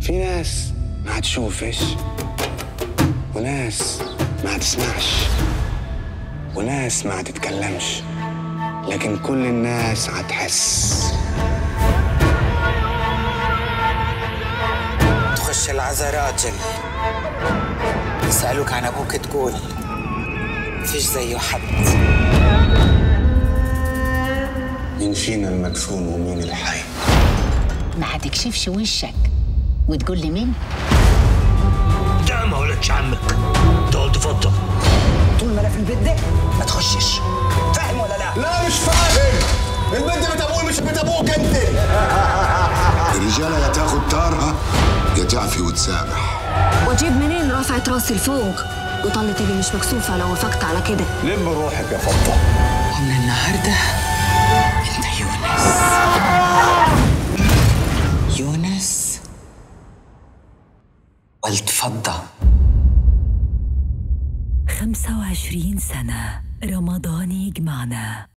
في ناس ما هتشوفش، وناس ما هتسمعش، وناس ما هتتكلمش، لكن كل الناس هتحس. تخش العزا راجل يسألوك عن أبوك تقول فيش زيه حد. مين فينا المدفون ومين الحي؟ ما هتكشفش وشك وتقول لي مين؟ ده ما ولدش عمك، تقعد تفضل. طول ما أنا في البيت ده ما تخشش، فاهم ولا لا؟ لا مش فاهم. البنت بيت ابوي مش بيت ابوك انت. الرجاله يا تاخد طارها يا تعفي وتسامح. واجيب منين رفعت راسي لفوق وطلت اللي مش مكسوفه لو وافقت على كده؟ لم روحك يا فضه. ومن النهارده انت يونس ولد فضة. 25 سنة رمضان يجمعنا.